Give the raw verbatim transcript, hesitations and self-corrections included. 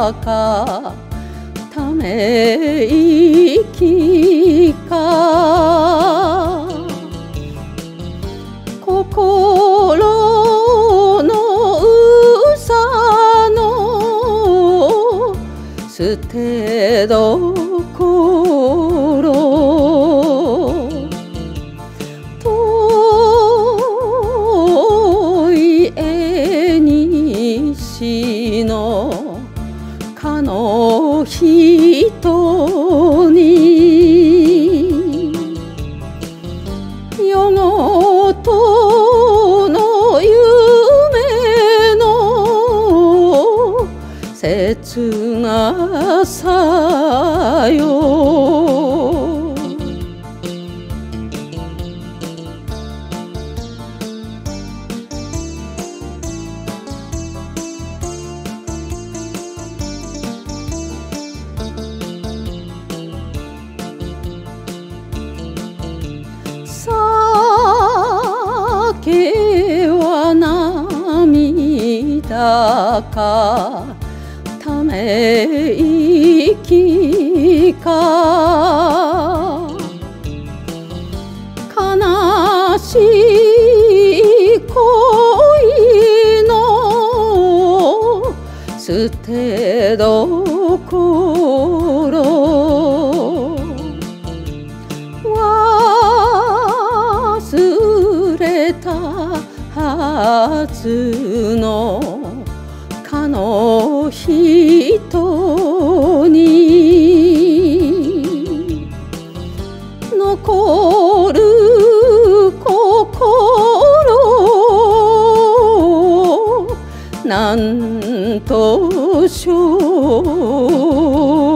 だかため息か心のうさの捨てどころ遠い絵にしのかの人に夜ごとの夢の切なさよ酒は涙かため息か悲しい恋の捨てどころ忘れたはずのかの人に残る心なんとしょう